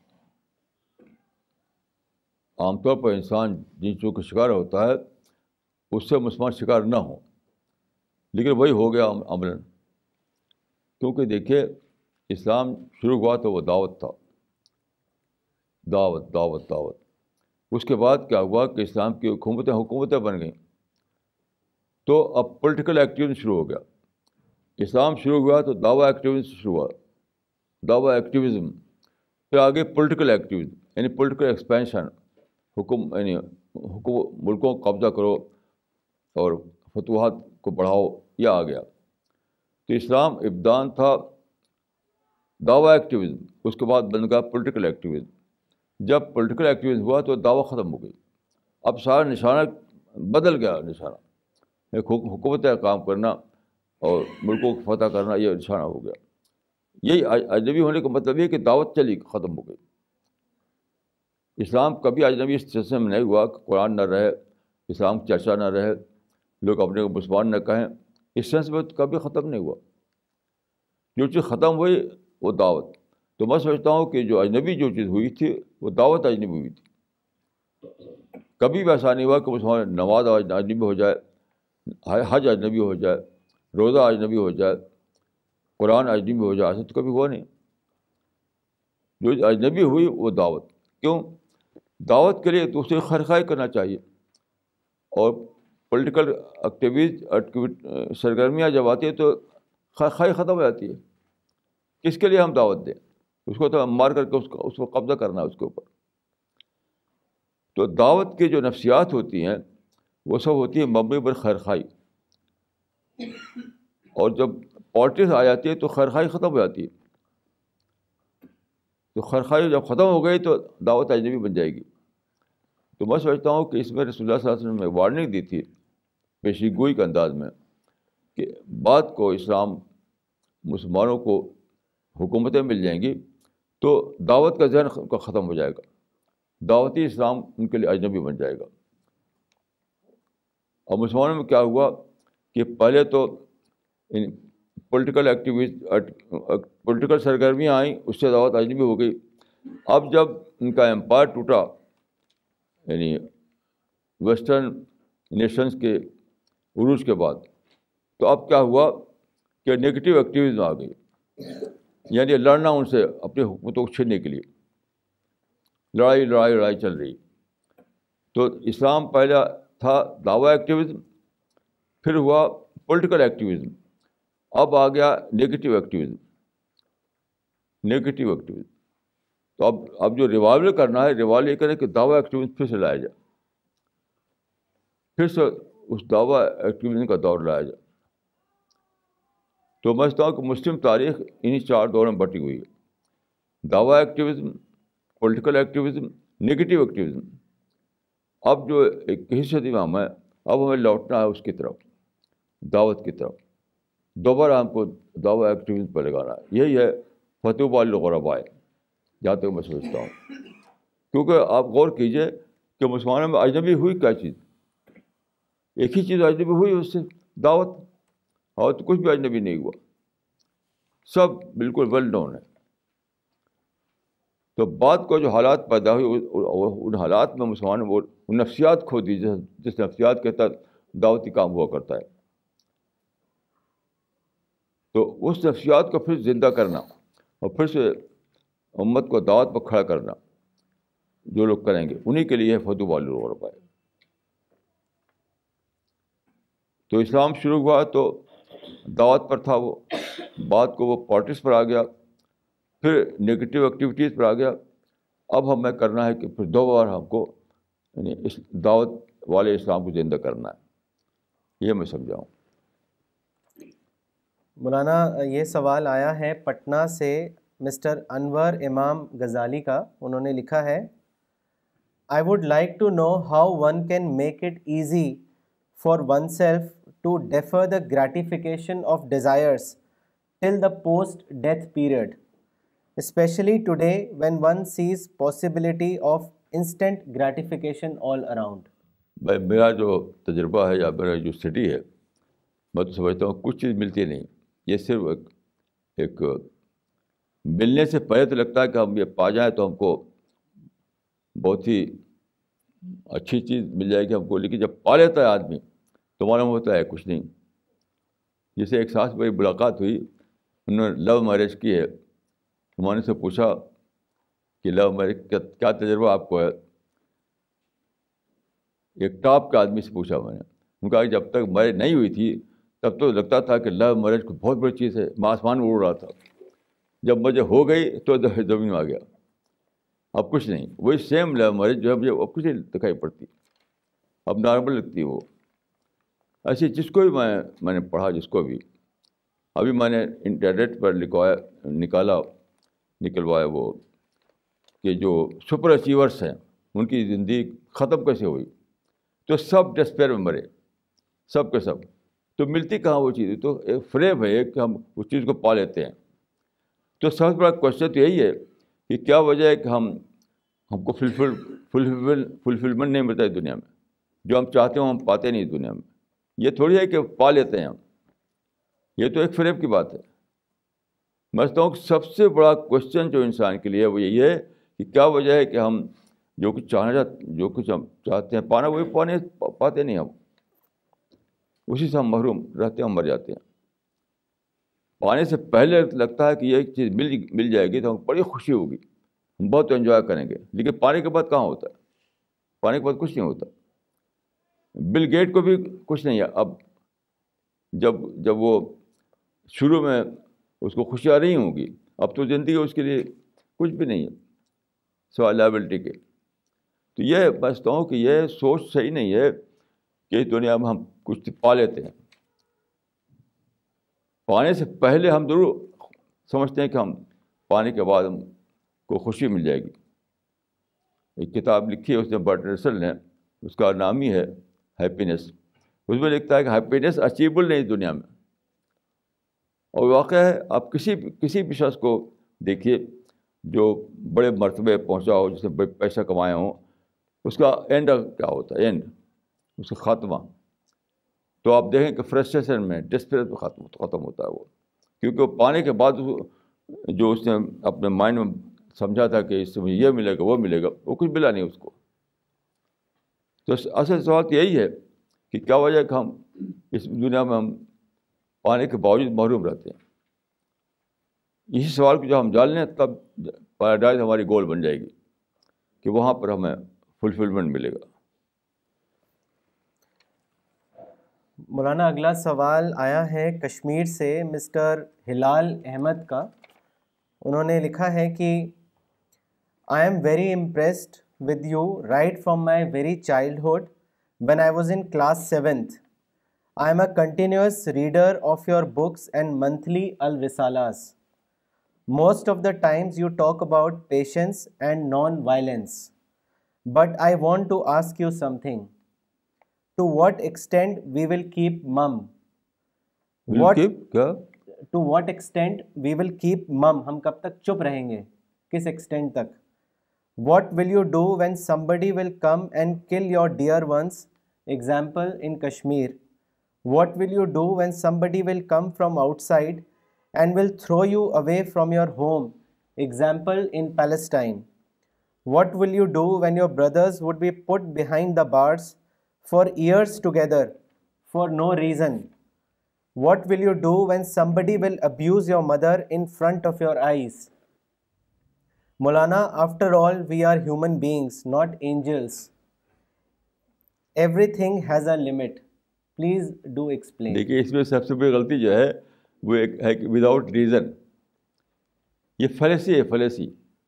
عام طور پر انسان جن چیزوں کا شکار ہوتا ہے اس سے مسلمان شکار نہ ہوں, لیکن وہی ہو گیا عملاً. کیونکہ دیکھیے اسلام شروع ہوا تو وہ دعوت تھا, دعوت دعوت دعوت. اس کے بعد کیا ہوا کہ اسلام کی حکومتیں بن گئیں, تو اب پولیٹیکل ایکٹیویزم شروع ہو گیا. اسلام شروع ہوا تو دعویٰ ایکٹیویزم شروع ہوا, دعویٰ ایکٹیویزم, پھر آگے پولیٹیکل ایکٹیویزم یعنی پولیٹیکل ایکسپینشن, یعنی ملکوں کو قبضہ کرو اور فتوحات کو بڑھاؤ, یہ آ گیا. تو اسلام ابدان تھا دعویٰ ایکٹیویزم, اس کے بعد بن گیا پولیٹیکل ایکٹیویزم. جب پولیٹیکل ایکٹیویزم ہوا تو دعویٰ ختم ہو گئی. اب سارا نشانہ بدل گیا, نشانہ حکومتیں کام کرنا اور ملکوں کو فتح کرنا, یہ نشانہ ہو گیا. یہی اجنبی ہونے کا مطلب یہ کہ دعوت چلی ختم ہو گئی. اسلام کبھی اجنبی اس سلسلے میں نہیں ہوا کہ قرآن نہ رہے, اسلام کی چرچا نہ رہے, لوگ اپنے کو مسلمان نہ کہیں, اس سینس میں کبھی ختم نہیں ہوا. جو چیز ختم ہوئی وہ دعوت. تو میں سمجھتا ہوں کہ جو اجنبی جو چیز ہوئی تھی وہ دعوت اجنبی ہوئی تھی. کبھی بھی ایسا نہیں ہوا کہ مسلمان نماز اجنبی ہو جائے, حج اجنبی ہو جائے, روزہ اجنبی ہو جائے, قرآن اجنبی ہو جائے, ایسا تو کبھی ہوا نہیں. جو اجنبی ہوئی وہ دعوت. کیوں؟ دعوت کے لیے دوسرے خیرخواہی کرنا چاہیے, اور پولیٹیکل سرگرمیاں جب آتی ہے تو خیرخواہی ختم ہو جاتی ہے. کس کے لیے ہم دعوت دیں؟ اس کو تو مار کر کے اس کو قبضہ کرنا ہے اس کے اوپر. تو دعوت کی جو نفسیات ہوتی ہیں وہ سب ہوتی ہے مبنی پر خیرخواہی, اور جب پالیٹکس آ جاتی ہے تو خیرخواہی ختم ہو جاتی ہے. تو خیرخواہی جب ختم ہو گئی تو دعوت اجنبی بن جائے گی. تو میں سمجھتا ہوں کہ اس میں رسول اللہ صلی اللہ علیہ وسلم نے وارننگ دی تھی پیشی گوئی کے انداز میں کہ بعد کو اسلام مسلمانوں کو حکومتیں مل جائیں گی تو دعوت کا ذہن کا ختم ہو جائے گا, دعوتی اسلام ان کے لیے اجنبی بن جائے گا. اور مسلمانوں میں کیا ہوا کہ پہلے تو پولیٹیکل سرگرمیاں آئیں, اس سے دعوت اجنبی ہو گئی. اب جب ان کا امپائر ٹوٹا, یعنی ویسٹرن نیشنز کے عروج کے بعد, تو اب کیا ہوا کہ نگیٹو ایکٹیویزم آ گئی, یعنی لڑنا ان سے اپنی حکومتوں کو چھیننے کے لیے, لڑائی چل رہی. تو اسلام پہلا تھا دعویٰ ایکٹیویزم, پھر ہوا پولیٹیکل ایکٹیویزم, اب آ گیا نگیٹو ایکٹیویزم. تو اب جو ریوائول کرنا ہے, ریوائول یہ کریں کہ دعویٰ ایکٹیویزم پھر سے لایا جائے. پھر سے اس دعویٰ ایکٹیویزم کا دور لایا جائے. تو میں سمجھتا ہوں کہ مسلم تاریخ انہی 4 دوروں میں بٹی ہوئی ہے: دعویٰ activism, political activism, negative activism. اب جو ایک صدی میں ہم ہیں، اب ہمیں لوٹنا ہے اس کی طرف، دعوت کی طرف. دوبارہ ہم کو دعویٰ ایکٹیویزم پہ لگانا ہے. یہی ہے فتح الغرباء، جہاں تک میں سمجھتا ہوں. کیونکہ آپ غور کیجیے کہ مسلمانوں میں اجنبی ہوئی کیا چیز؟ ایک ہی چیز اجنبی ہوئی، اس سے دعوت. اور تو کچھ بھی اجنبی نہیں ہوا، سب بالکل ویل نون ہے. تو بعد کو جو حالات پیدا ہوئی، ان حالات میں مسلمانوں وہ نفسیات کھو دی، جس نفسیات کے تحت دعوتی کام ہوا کرتا ہے. تو اس نفسیات کو پھر زندہ کرنا اور پھر سے امت کو دعوت پر کھڑا کرنا جو لوگ کریں گے، انہی کے لیے فتح الغرباء. تو اسلام شروع ہوا تو دعوت پر تھا، وہ بعد کو وہ پالٹکس پر آ گیا، پھر نگیٹو ایکٹیویٹیز پر آ گیا. اب ہمیں کرنا ہے کہ پھر دوبارہ ہم کو یعنی اس دعوت والے اسلام کو زندہ کرنا ہے. یہ میں سمجھاؤں. مولانا یہ سوال آیا ہے پٹنہ سے مسٹر انور امام غزالی کا. انہوں نے لکھا ہے: I would like to know how one can make it easy for oneself to defer the gratification of desires till the post-death period, especially today when one sees possibility of instant gratification all around. بھائی میرا جو تجربہ ہے یا میرا جو study ہے، میں تو سمجھتا ہوں کچھ چیز ملتی نہیں. یہ صرف ایک ملنے سے پہلے تو لگتا ہے کہ ہم یہ پا جائیں تو ہم کو بہت ہی اچھی چیز مل جائے گی ہم کو، لیکن جب پا لیتا ہے آدمی تو معلوم ہوتا ہے کچھ نہیں. جیسے ایک ساتھ میری ملاقات ہوئی، انہوں نے لو میرج کی ہے. میں نے سے پوچھا کہ لو میرج کیا تجربہ آپ کو ہے؟ ایک ٹاپ کے آدمی سے پوچھا میں نے. ان کا جب تک میرج نہیں ہوئی تھی تب تو لگتا تھا کہ لو میرج کو بہت بڑی چیز ہے، میں آسمان میں اڑ رہا تھا. جب مجھے ہو گئی تو زمین میں آ گیا. اب کچھ نہیں، وہی سیم لو میرج جو ہے مجھے اب کچھ نہیں دکھائی پڑتی، اب نارمل لگتی ہے وہ. ایسے جس کو بھی میں نے پڑھا، جس کو بھی ابھی میں نے انٹرنیٹ پر نکلوایا وہ کہ جو سپر اچیورس ہیں ان کی زندگی ختم کیسے ہوئی، تو سب ڈسپیئر میں مرے، سب کے سب. تو ملتی کہاں وہ چیز؟ تو ایک فریب ہے کہ ہم اس چیز کو پا لیتے ہیں. تو سب سے بڑا کوشچن تو یہی ہے کہ کیا وجہ ہے کہ ہم کو فلفلمنٹ نہیں ملتا ہے دنیا میں، جو ہم چاہتے ہیں ہم پاتے نہیں دنیا میں. یہ تھوڑی ہے کہ پا لیتے ہیں ہم، یہ تو ایک فریب کی بات ہے. میں سمجھتا ہوں کہ سب سے بڑا کوشچن جو انسان کے لیے وہ یہی ہے کہ کیا وجہ ہے کہ ہم جو کچھ ہم چاہتے ہیں پانا، وہی پاتے نہیں. ہم اسی سے ہم محروم رہتے ہیں، ہم مر جاتے ہیں. پانے سے پہلے لگتا ہے کہ یہ چیز مل جائے گی تو ہم بڑی خوشی ہوگی، ہم بہت انجوائے کریں گے. لیکن پانے کے بعد کہاں ہوتا ہے؟ پانے کے بعد کچھ نہیں ہوتا. بل گیٹ کو بھی کچھ نہیں ہے. اب جب وہ شروع میں اس کو خوشیاں نہیں ہوں گی، اب تو زندگی اس کے لیے کچھ بھی نہیں ہے سوائے لائبلٹی کے. تو یہ بچتا ہوں کہ یہ سوچ صحیح نہیں ہے کہ اس دنیا میں ہم کچھ پا لیتے ہیں. پانے سے پہلے ہم ضرور سمجھتے ہیں کہ ہم پانے کے بعد ہم کو خوشی مل جائے گی. ایک کتاب لکھی ہے اس نے برٹراڈ رسل نے، اس کا نام ہی ہے ہیپینس. اس میں لکھتا ہے کہ ہیپینس اچیویبل نہیں دنیا میں. اور واقعہ ہے، آپ کسی بھی شخص کو دیکھیے جو بڑے مرتبے پہنچا ہو، جس نے بڑے پیسہ کمائے ہوں، اس کا اینڈ کیا ہوتا ہے؟ اینڈ اس کا خاتمہ. تو آپ دیکھیں کہ فرسٹریشن میں، ڈسپیئر میں ختم ہوتا ہے وہ. کیونکہ وہ پانے کے بعد جو اس نے اپنے مائنڈ میں سمجھا تھا کہ اس سے مجھے یہ ملے گا وہ ملے گا، وہ کچھ ملا نہیں اس کو. تو اصل سوال تو یہی ہے کہ کیا وجہ ہے کہ ہم اس دنیا میں ہم پانے کے باوجود محروم رہتے ہیں. اسی سوال کو جب ہم جان لیں تب پیراڈائز ہماری گول بن جائے گی کہ وہاں پر ہمیں فلفلمنٹ ملے گا. مولانا اگلا سوال آیا ہے کشمیر سے مسٹر ہلال احمد کا. انہوں نے لکھا ہے کہ I am very impressed with you right from my very childhood. when I was in class 7th. I am a continuous reader of your books and monthly al-risalas. Most of the times you talk about patience and non-violence. But I want to ask you something. To what extent we will keep mum? What کیا to what extent we will keep mum? ہم کب تک چپ رہیں گے؟ کس extent تک؟ What will you do when somebody will come and kill your dear ones? Example in Kashmir. What will you do when somebody will come from outside and will throw you away from your home? Example in Palestine. What will you do when your brothers would be put behind the bars for years together for no reason? What will you do when somebody will abuse your mother in front of your eyes? Maulana, after all, we are human beings, not angels. Everything has a limit. Please do explain. دیکھیے اس میں سب سے بڑی غلطی جو ہے وہ ایک ہے کہ وداؤٹ ریزن. یہ فلیسی ہے، فلیسی.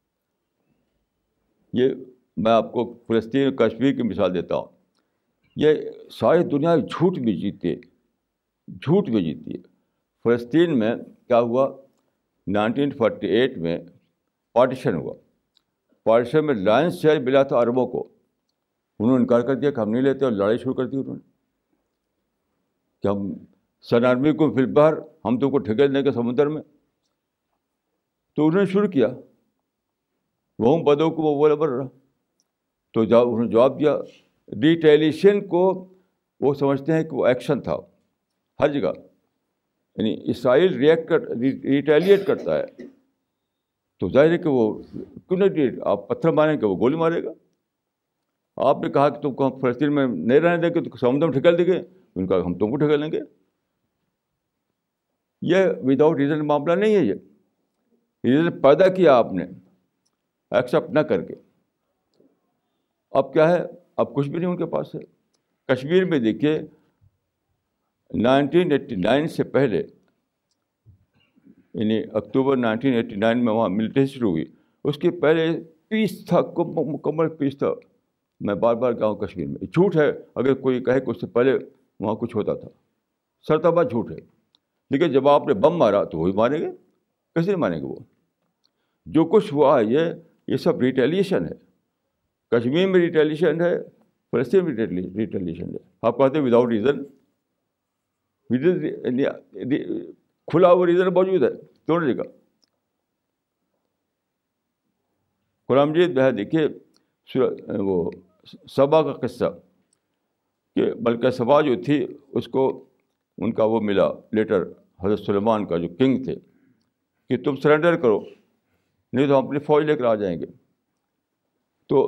یہ میں آپ کو فلسطین اور کشمیر کی مثال دیتا ہوں. یہ ساری دنیا جھوٹ میں جیتی ہے. فلسطین میں کیا ہوا؟ 1948 میں پارٹیشن ہوا. پارٹیشن میں لائنس شیئر ملا تھا عربوں کو. انہوں نے انکار کر دیا کہ ہم نہیں لیتے، اور لڑائی شروع کر دی انہوں نے کہ ہم سن آرمی کو فی البحر، ہم تو کو ٹھکے دیں گے سمندر میں. تو انہوں نے شروع کیا، وہ بدو کو وہ بولا بر رہا. تو انہوں نے جواب دیا. ریٹیلیشن کو وہ سمجھتے ہیں کہ وہ ایکشن تھا ہر جگہ. یعنی اسرائیل ریٹیلیٹ کرتا ہے، تو ظاہر ہے کہ وہ کیوں نہیں، آپ پتھر ماریں گے وہ گولی مارے گا. آپ نے کہا کہ تم کو ہم فلسطین میں نہیں رہنے دیں گے تو سمندر میں ٹھکیل دیں گے. ان کا ہم تم کو ٹھکیلیں گے. یہ وداؤٹ ریزن معاملہ نہیں ہے. یہ ریزن پیدا کیا آپ نے ایکسیپٹ نہ کر کے. اب کیا ہے؟ اب کچھ بھی نہیں ان کے پاس ہے. کشمیر میں دیکھیے 1989 سے پہلے، یعنی اکتوبر 1989 میں وہاں ملٹری شروع ہوئی. اس کے پہلے پیس تھا، مکمل پیس تھا. میں بار بار گیا ہوں کشمیر میں. جھوٹ ہے اگر کوئی کہے کہ اس سے پہلے وہاں کچھ ہوتا تھا. سرتابہ جھوٹ ہے. لیکن جب آپ نے بم مارا تو وہی ماریں گے. کیسے نہیں مانیں گے؟ وہ جو کچھ ہوا یہ سب ریٹیلیشن ہے. کشمیر میں ریٹیلیشن ہے، فلسطین میں ریٹیلیشن ہے. آپ کہتے ہیں وداؤٹ ریزن. کھلا ہوا ریزن موجود ہے دونوں جگہ. قرآن مجید میں ہے، دیکھیے وہ سبا کا قصہ کہ ملکہ سبا جو تھی اس کو ان کا وہ ملا لیٹر حضرت سلیمان کا جو کنگ تھے کہ تم سرنڈر کرو نہیں تو ہم اپنی فوج لے کر آ جائیں گے. تو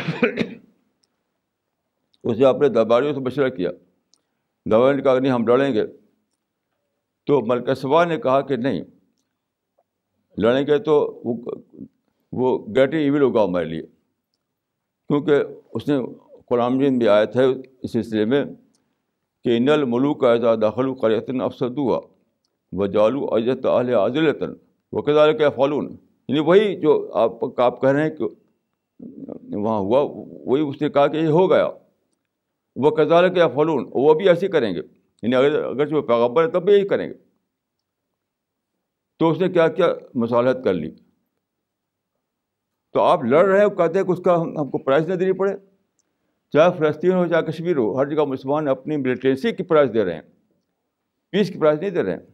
اس نے اپنے درباریوں سے مشورہ کیا. درباریوں نے کہا نہیں ہم لڑیں گے. تو ملکہ سبا نے کہا کہ نہیں لڑیں گے تو وہ گریٹ ایول ہوگا ہمارے لیے. کیونکہ اس نے قرآن مجید میں آیت ہے اس سلسلے میں کہ ان الملوک اذا دخلوا قریۃ افسدوها وجعلوا عزۃ اہلها اذلۃ وکذلک یفعلون. یعنی وہی جو آپ کہہ رہے ہیں کہ وہاں ہوا، وہی اس نے کہا کہ یہ ہو گیا. وکذلک یفعلون، وہ بھی ایسے کریں گے. یعنی اگر جو پیغمبر ہے تب بھی یہی کریں گے. تو اس نے کیا کیا؟ مصالحت کر لی. تو آپ لڑ رہے ہیں، کہتے ہیں کہ اس کا ہم کو پرائز نہ دینی پڑے. چاہے فلسطین ہو چاہے کشمیر ہو، ہر جگہ مسلمان اپنی ملیٹنسی کی پرائز دے رہے ہیں، پیس کی پرائز نہیں دے رہے ہیں.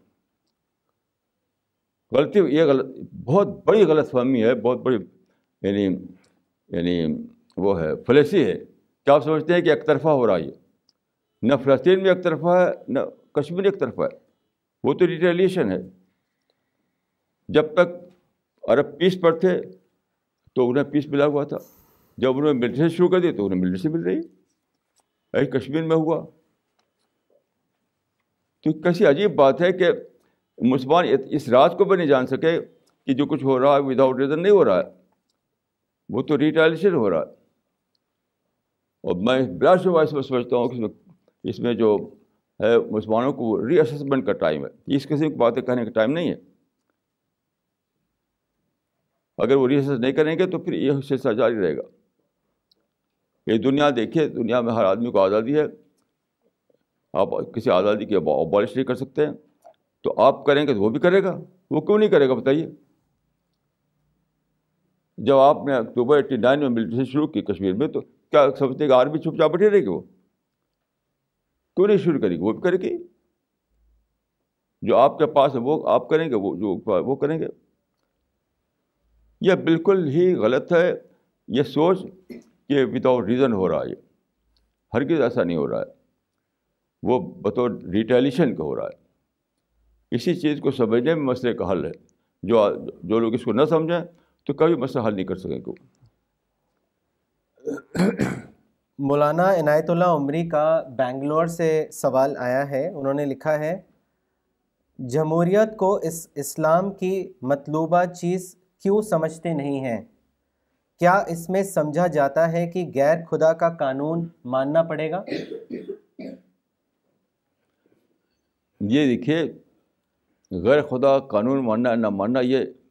غلطی یہ بہت بڑی غلط فہمی ہے، بہت بڑی یعنی وہ ہے فلیسی ہے کہ آپ سمجھتے ہیں کہ ایک طرفہ ہو رہا ہے. نہ فلسطین میں ایک طرفہ ہے نہ کشمیر ایک طرفہ ہے. وہ تو ریٹیلیشن ہے. جب تک عرب پیس پر تھے تو انہیں پیس ملا ہوا تھا. جب انہوں نے ملٹری شروع کر دی تو انہیں ملٹری مل رہی. ایسے کشمیر میں ہوا. تو کیسی عجیب بات ہے کہ مسلمان اس راز کو بھی نہیں جان سکے کہ جو کچھ ہو رہا ہے وداؤٹ ریزن نہیں ہو رہا ہے، وہ تو ریٹیلیشن ہو رہا ہے. اور میں بلا شبہ اس میں سمجھتا ہوں کہ اس میں جو ہے مسلمانوں کو ری اسسمنٹ کا ٹائم ہے. اس قسم کی باتیں کہنے کا ٹائم نہیں ہے. اگر وہ ری اسس نہیں کریں گے تو پھر یہ سلسلہ جاری رہے گا. یہ دنیا دیکھیے, دنیا میں ہر آدمی کو آزادی ہے, آپ کسی آزادی کی ابالش نہیں کر سکتے ہیں. تو آپ کریں گے تو وہ بھی کرے گا, وہ کیوں نہیں کرے گا بتائیے؟ جب آپ نے اکتوبر 89 میں ملٹری شروع کی کشمیر میں, تو کیا سمجھتے کہ آرمی چپ چاپ بیٹھے رہے گی؟ وہ کیوں نہیں شروع کرے گی؟ وہ بھی کرے گی. جو آپ کے پاس ہے وہ آپ کریں گے, وہ کریں گے. یہ بالکل ہی غلط ہے یہ سوچ کہ وداؤٹ ریزن ہو رہا ہے. یہ ہرگز ایسا نہیں ہو رہا ہے, وہ بطور ریٹیلیشن کا ہو رہا ہے. اسی چیز کو سمجھنے میں مسئلے کا حل ہے. جو لوگ اس کو نہ سمجھیں تو کبھی مسئلہ حل نہیں کر سکیں گے. مولانا عنایت اللہ عمری کا بنگلور سے سوال آیا ہے. انہوں نے لکھا ہے, جمہوریت کو اسلام کی مطلوبہ چیز کیوں سمجھتے نہیں ہیں؟ کیا اس میں سمجھا جاتا ہے کہ غیر خدا کا قانون ماننا پڑے گا؟ یہ دیکھیے, غیر خدا قانون ماننا نہ ماننا,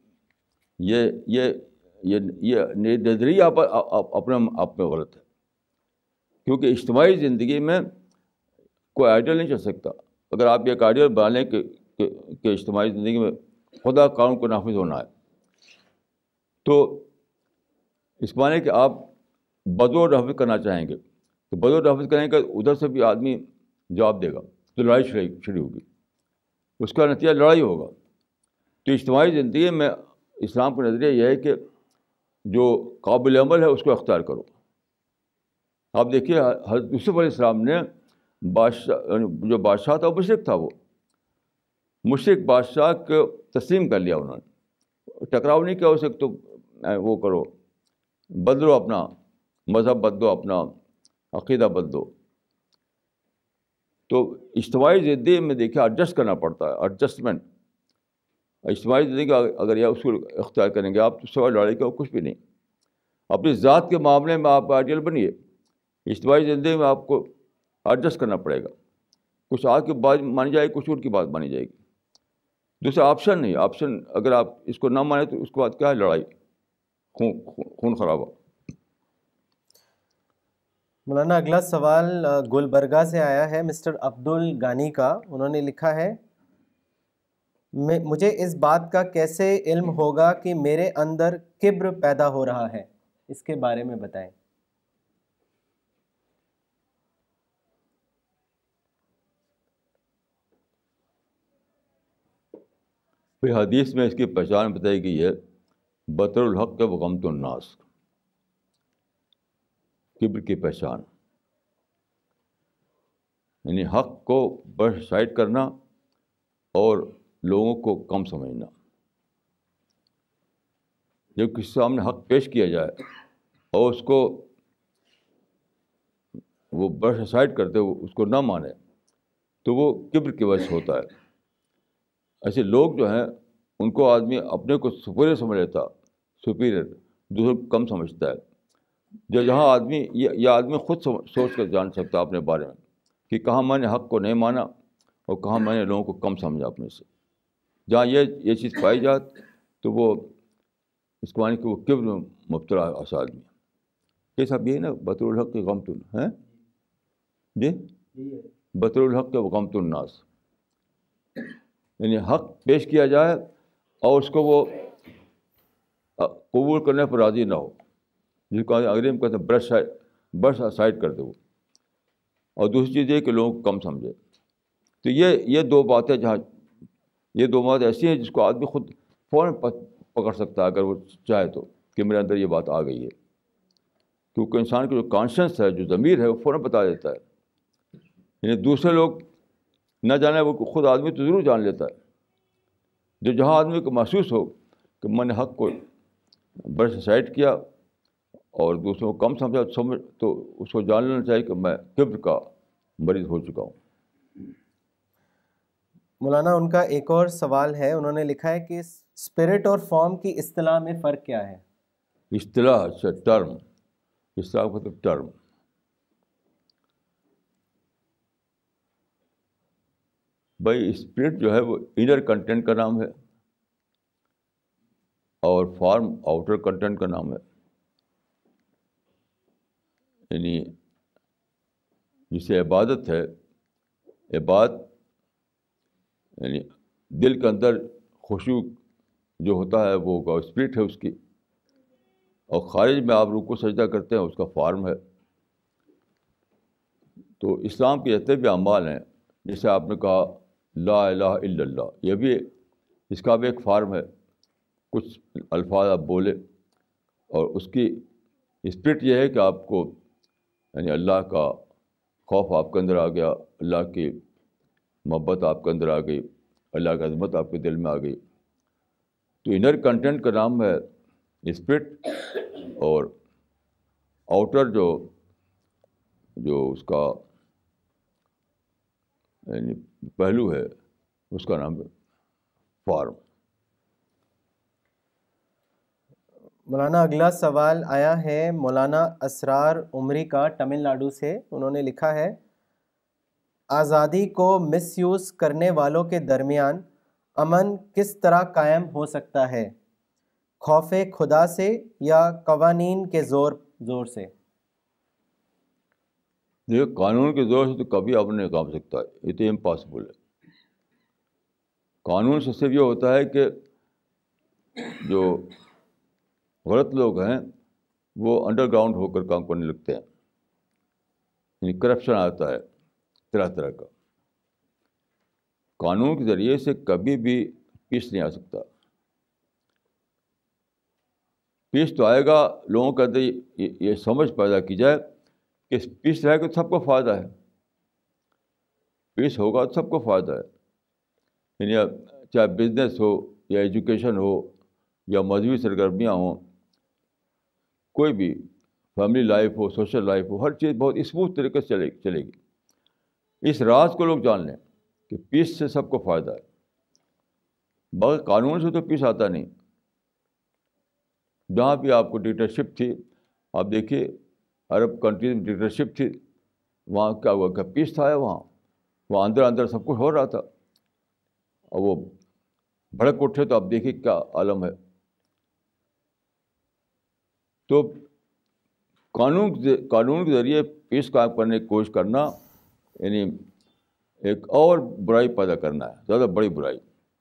یہ نظریہ اپنے آپ میں غلط ہے. کیونکہ اجتماعی زندگی میں کوئی آئیڈیل نہیں چل سکتا. اگر آپ ایک آئیڈیل بنا لیں کہ اجتماعی زندگی میں خدا قانون کو نافذ ہونا ہے, تو اس معنی کہ آپ بدو نافذ کرنا چاہیں گے, تو بدو نافذ کریں گے ادھر سے بھی آدمی جواب دے گا, تو لڑائی شروع ہوگی, اس کا نتیجہ لڑائی ہوگا. تو اجتماعی زندگی میں اسلام کا نظریہ یہ ہے کہ جو قابل عمل ہے اس کو اختیار کرو. آپ دیکھیے حضرت یوسف علیہ السلام نے جو بادشاہ تھا وہ مشرک تھا, وہ مشرک بادشاہ کو تسلیم کر لیا انہوں نے, ٹکراؤ نہیں کیا اسے, تو وہ کرو, بدلو اپنا مذہب, بدلو اپنا عقیدہ, بدلو. تو اجتماعی زندگی میں دیکھیے ایڈجسٹ کرنا پڑتا ہے, ایڈجسٹمنٹ. اجتماعی زندگی اگر یہ اصول اختیار کریں گے آپ, تو سوائے لڑائی کا کچھ بھی نہیں. اپنی ذات کے معاملے میں آپ آئیڈیل بنیے, اجتماعی زندگی میں آپ کو ایڈجسٹ کرنا پڑے گا. کچھ آپ کی بات مانی جائے گی, کچھ اور کی بات مانی جائے گی. دوسرا آپشن نہیں. آپشن اگر آپ اس کو نہ مانیں تو اس کے بعد کیا ہے؟ لڑائی, خون خرابہ. مولانا اگلا سوال گلبرگہ سے آیا ہے, مسٹر عبد الغانی کا. انہوں نے لکھا ہے, مجھے اس بات کا کیسے علم ہوگا کہ میرے اندر کبر پیدا ہو رہا ہے؟ اس کے بارے میں بتائیں. پھر حدیث میں اس کی پہچان بتائی گئی ہے, بطر الحق و غمت الناس. کبر کی پہچان یعنی حق کو بڑھ سائڈ کرنا اور لوگوں کو کم سمجھنا. جب کسی سامنے حق پیش کیا جائے اور اس کو وہ بڑھ سائڈ کرتے ہوئے اس کو نہ مانے, تو وہ کبر کی وجہ سے ہوتا ہے. ایسے لوگ جو ہیں ان کو آدمی اپنے کو سپیریئر سمجھ لیتا, سپیریئر, دوسروں کو کم سمجھتا ہے. جہاں آدمی یہ آدمی خود سوچ کر جان سکتا اپنے بارے میں کہ کہاں میں نے حق کو نہیں مانا اور کہاں میں نے لوگوں کو کم سمجھا اپنے سے. جہاں یہ چیز پائی جات تو وہ اس کو مانے کہ وہ کبر میں مبتلا ہے آدمی. یہ سب یہی نا, بطر الحق کے غمت ہے جی, بطر الحق کے غمت الناس. یعنی حق پیش کیا جائے اور اس کو وہ قبول کرنے پر راضی نہ ہو, جس کو انگریزی میں کہتے ہیں برش سائڈ کر دے وہ. اور دوسری چیز یہ کہ لوگوں کو کم سمجھے. تو یہ دو باتیں, جہاں یہ دو باتیں ایسی ہیں جس کو آدمی خود فوراً پکڑ سکتا ہے اگر وہ چاہے تو, کہ میرے اندر یہ بات آ گئی ہے. کیونکہ انسان کا جو کانشنس ہے, جو ضمیر ہے, وہ فوراً بتا دیتا ہے. یعنی دوسرے لوگ نہ جانے وہ خود آدمی تو ضرور جان لیتا ہے. جہاں آدمی کو محسوس ہو کہ میں نے حق کو برش سائڈ کیا اور دوسروں کو کم سمجھا, تو اس کو جان لینا چاہیے کہ میں کبر کا مریض ہو چکا ہوں. مولانا ان کا ایک اور سوال ہے. انہوں نے لکھا ہے کہ اسپرٹ اور فارم کی اصطلاح میں فرق کیا ہے؟ اصطلاح, اچھا, ٹرم. اصطلاح مطلب ٹرم. بھائی اسپرٹ جو ہے وہ انر کنٹینٹ کا نام ہے اور فارم آؤٹر کنٹینٹ کا نام ہے. یعنی جسے عبادت ہے، عبادت یعنی دل کے اندر خشوع جو ہوتا ہے وہ ہوگا، اسپرٹ ہے اس کی، اور خارج میں آپ رکوع سجدہ کرتے ہیں اس کا فارم ہے. تو اسلام کے جتنے بھی اعمال ہیں، جیسے آپ نے کہا لا الہ الا اللہ، یہ بھی اس کا بھی ایک فارم ہے. کچھ الفاظ آپ بولے اور اس کی اسپرٹ یہ ہے کہ آپ کو یعنی اللہ کا خوف آپ کے اندر آ گیا، اللہ کی محبت آپ کے اندر آ گئی، اللہ کی عظمت آپ کے دل میں آ گئی. تو انر کنٹینٹ کا نام ہے اسپرٹ، اور آؤٹر جو اس کا یعنی پہلو ہے اس کا نام ہے فارم. مولانا اگلا سوال آیا ہے مولانا اسرار عمری کا تمل ناڈو سے. انہوں نے لکھا ہے آزادی کو مس یوز کرنے والوں کے درمیان امن کس طرح قائم ہو سکتا ہے، خوف خدا سے یا قوانین کے زور سے؟ یہ قانون کے زور سے تو کبھی امن نہیں قائم ہو سکتا، یہ تو امپاسبل ہے. قانون سے صرف یہ ہوتا ہے کہ جو غلط لوگ ہیں وہ انڈر گراؤنڈ ہو کر کام کرنے لگتے ہیں، یعنی کرپشن آتا ہے طرح طرح کا. قانون کے ذریعے سے کبھی بھی پیس نہیں آ سکتا. پیس تو آئے گا لوگوں کے اندر یہ سمجھ پیدا کی جائے کہ پیس رہے گا تو سب کو فائدہ ہے، پیس ہوگا تو سب کو فائدہ ہے. یعنی چاہے بزنس ہو یا ایجوکیشن ہو یا مذہبی سرگرمیاں ہوں، کوئی بھی فیملی لائف ہو، سوشل لائف ہو، ہر چیز بہت اسموتھ طریقے سے چلے گی. اس راز کو لوگ جان لیں کہ پیس سے سب کو فائدہ ہے. بغیر قانون سے تو پیس آتا نہیں. جہاں بھی آپ کو ڈکٹیٹرشپ تھی، آپ دیکھیے عرب کنٹریز میں ڈکٹیٹرشپ تھی، وہاں کیا ہوا کہ پیس تھا، وہاں اندر اندر سب کچھ ہو رہا تھا، اور وہ بھڑک اٹھے تو آپ دیکھیے کیا عالم ہے. تو قانون کے ذریعے پیس قائم کرنے کی کوشش کرنا یعنی ایک اور برائی پیدا کرنا ہے، زیادہ بڑی برائی.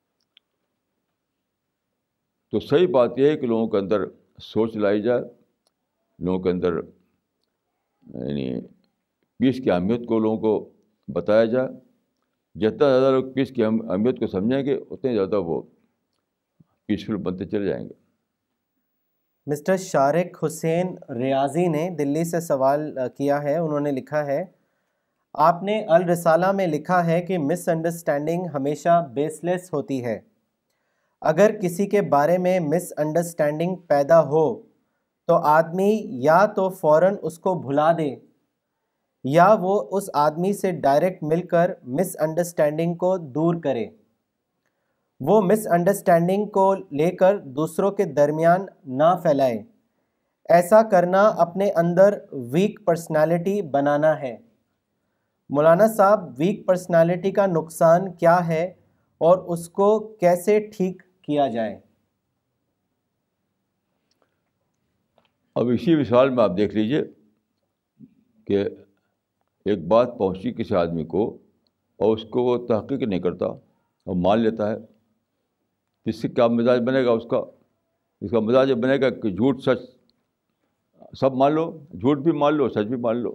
تو صحیح بات یہ ہے کہ لوگوں کے اندر سوچ لائی جائے، لوگوں کے اندر یعنی پیس کی اہمیت کو لوگوں کو بتایا جائے. جتنا زیادہ لوگ پیس کی اہمیت کو سمجھیں گے اتنے زیادہ وہ پیسفل بنتے چلے جائیں گے. مسٹر شارق حسین ریاضی نے دلی سے سوال کیا ہے. انہوں نے لکھا ہے آپ نے الرسالہ میں لکھا ہے کہ مس انڈرسٹینڈنگ ہمیشہ بیس لیس ہوتی ہے. اگر کسی کے بارے میں مس انڈرسٹینڈنگ پیدا ہو تو آدمی یا تو فوراً اس کو بھلا دے یا وہ اس آدمی سے ڈائریکٹ مل کر مس انڈرسٹینڈنگ کو دور کرے. وہ مس انڈرسٹینڈنگ کو لے کر دوسروں کے درمیان نہ پھیلائے. ایسا کرنا اپنے اندر ویک پرسنالٹی بنانا ہے. مولانا صاحب، ویک پرسنالٹی کا نقصان کیا ہے اور اس کو کیسے ٹھیک کیا جائے؟ اب اسی مثال میں آپ دیکھ لیجئے کہ ایک بات پہنچی کسی آدمی کو اور اس کو وہ تحقیق نہیں کرتا اور مان لیتا ہے، اس سے کیا مزاج بنے گا اس کا مزاج یہ بنے گا کہ جھوٹ سچ سب مان لو، جھوٹ بھی مان لو، سچ بھی مان لو.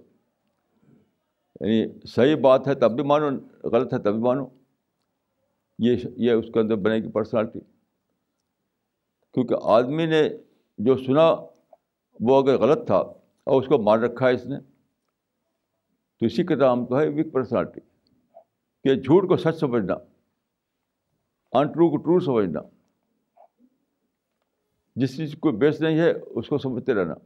یعنی صحیح بات ہے تب بھی مانو، غلط ہے تب بھی مانو. یہ اس کے اندر بنے گی پرسنالٹی. کیونکہ آدمی نے جو سنا وہ اگر غلط تھا اور اس کو مان رکھا ہے اس نے، تو اسی کا نام تو ہے ویک پرسنالٹی. کہ جھوٹ کو سچ سمجھنا، انٹرو کو ٹرو سمجھنا، جس چیز کو بیس نہیں ہے اس کو سمجھتے رہنا،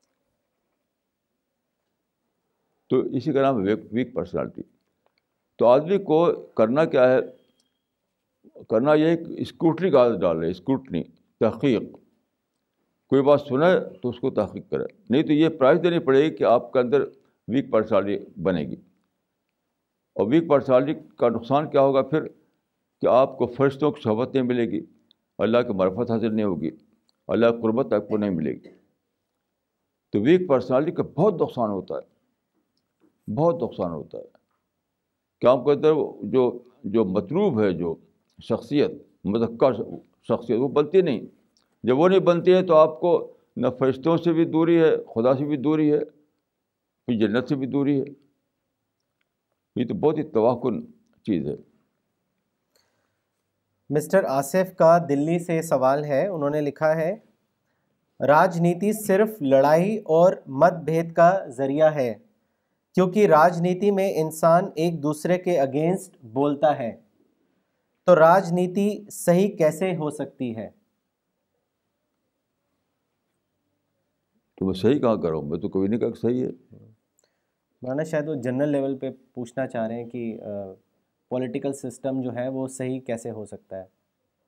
تو اسی کا نام ہے ویک پرسنالٹی. تو آدمی کو کرنا کیا ہے؟ کرنا یہ ہے کہ اسکروٹنی کا عادت ڈال رہے، اسکروٹنی، تحقیق. کوئی بات سنے تو اس کو تحقیق کرے، نہیں تو یہ پرائز دینی پڑے گی کہ آپ کے اندر ویک پرسنالٹی بنے گی. اور ویک پرسنالٹی کا نقصان کیا ہوگا پھر؟ کہ آپ کو فرشتوں کی صحبت نہیں ملے گی، اللہ کی معرفت حاصل نہیں ہوگی، اللہ کی قربت آپ کو نہیں ملے گی. تو ویک پرسنالٹی کا بہت نقصان ہوتا ہے، بہت نقصان ہوتا ہے. کیا ہم کہتے ہیں جو مطلوب ہے، جو شخصیت، مزکہ شخصیت، وہ بنتی نہیں. جب وہ نہیں بنتی ہے تو آپ کو نہ فرشتوں سے بھی دوری ہے، خدا سے بھی دوری ہے، پھر جنت سے بھی دوری ہے. یہ تو بہت ہی تباہ کن چیز ہے. مسٹر آصف کا دلی سے سوال ہے. انہوں نے لکھا ہے راجنیتی صرف لڑائی اور مت بھید کا ذریعہ ہے، کیونکہ راجنیتی میں انسان ایک دوسرے کے اگینسٹ بولتا ہے، تو راجنیتی صحیح کیسے ہو سکتی ہے؟ تو میں صحیح کہاں کروں، میں تو کبھی نہیں کہا کہ صحیح ہے. مولانا شاید وہ جنرل لیول پہ پوچھنا چاہ رہے ہیں کہ پولیٹیکل سسٹم جو ہے وہ صحیح کیسے ہو سکتا ہے.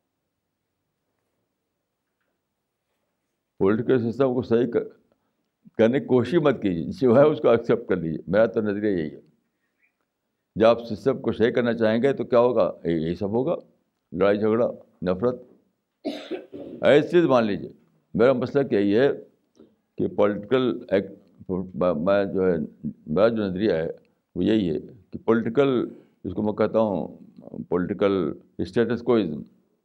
پولیٹیکل سسٹم کو صحیح کرنے کی کوشش مت کیجیے، جو ہے اس کو ایکسیپٹ کر لیجیے. میرا تو نظریہ یہی ہے. جب آپ سسٹم کو صحیح کرنا چاہیں گے تو کیا ہوگا؟ یہی سب ہوگا، لڑائی جھگڑا، نفرت. ایسی چیز مان لیجیے. میرا مسئلہ یہی ہے کہ پولیٹیکل میں جو ہے، میرا جو نظریہ ہے وہ یہی ہے کہ پولیٹیکل، جس کو میں کہتا ہوں پولیٹیکل اسٹیٹس کوئزم،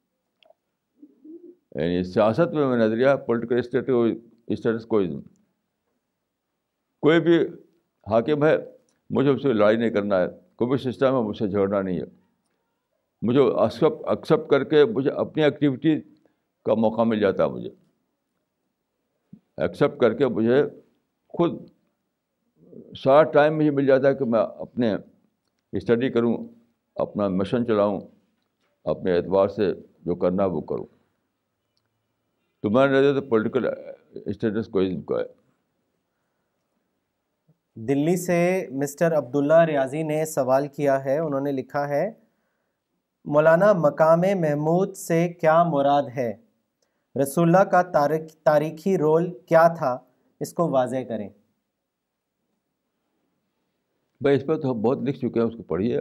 یعنی سیاست میں نظریہ ہے پولیٹیکل اسٹیٹس کوئزم. کوئی بھی حاکم ہے، مجھے اس سے لڑائی نہیں کرنا ہے. کوئی بھی سسٹم ہے، مجھ سے جھگڑنا نہیں ہے. مجھے ایکسیپٹ کر کے مجھے اپنی ایکٹیویٹی کا موقع مل جاتا ہے. مجھے ایکسیپٹ کر کے مجھے خود سارا ٹائم مجھے مل جاتا ہے کہ میں اپنے اسٹڈی کروں، اپنا مشن چلاؤں، اپنے اعتبار سے جو کرنا ہے وہ کروں. تو میں نے تو پولیٹیکل اسٹیٹس کوئزم کا ہے. دلی سے مسٹر عبداللہ ریاضی نے سوال کیا ہے. انہوں نے لکھا ہے مولانا مقام محمود سے کیا مراد ہے؟ رسول اللہ کا تاریخی رول کیا تھا؟ اس کو واضح کریں. بھائی اس پہ تو ہم بہت لکھ چکے ہیں، اس کو پڑھیے.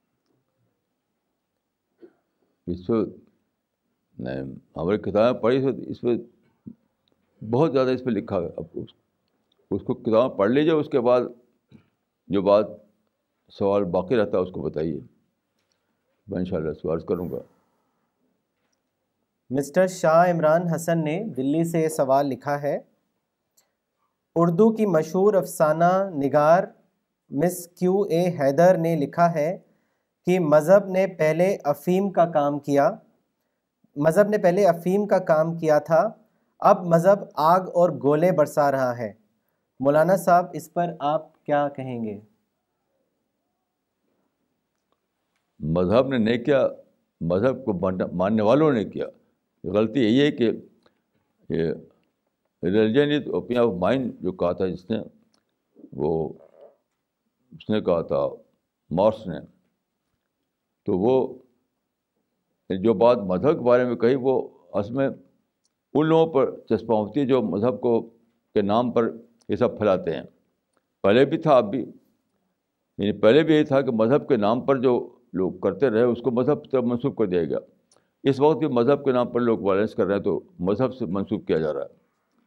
اس پہ ہماری کتابیں پڑھی، اس پہ بہت زیادہ اس پہ لکھا ہے. اب اس کو کتاب پڑھ لیجیے، اس کے بعد جو بات سوال باقی رہتا ہے اس کو بتائیے. میں انشاءاللہ سوال کروں گا. مسٹر شاہ عمران حسن نے دلی سے یہ سوال لکھا ہے. اردو کی مشہور افسانہ نگار مس کیو اے حیدر نے لکھا ہے کہ مذہب نے پہلے افیم کا کام کیا تھا، اب مذہب آگ اور گولے برسا رہا ہے. مولانا صاحب اس پر آپ کیا کہیں گے؟ مذہب نے نہیں کیا، مذہب کو ماننے والوں نے کیا. غلطی یہی ہے کہ religion is opium of mind جو کہا تھا جس نے، اس نے کہا تھا مارکس نے. تو وہ جو بات مذہب کے بارے میں کہی وہ اصل میں ان لوگوں پر چسپاں ہوتی ہے جو مذہب کے نام پر یہ سب پھیلاتے ہیں. پہلے بھی تھا، اب بھی. یعنی پہلے بھی یہی تھا کہ مذہب کے نام پر جو لوگ کرتے رہے اس کو مذہب سے منسوب کر دیا گیا. اس وقت بھی مذہب کے نام پر لوگ وائلنس کر رہے ہیں تو مذہب سے منسوب کیا جا رہا ہے.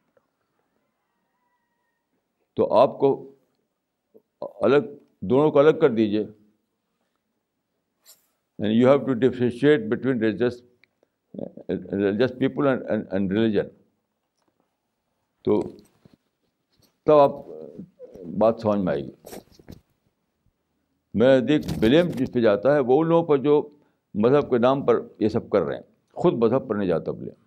تو آپ کو دونوں کو الگ کر دیجیے. And you have to differentiate between religious people and religion. تو تب آپ بات سمجھ میں آئے گی. میں دیکھ بلیم جس پہ جاتا ہے وہ ان لوگوں پر جو مذہب کے نام پر یہ سب کر رہے ہیں، خود مذہب پر نہیں جاتا بلیم.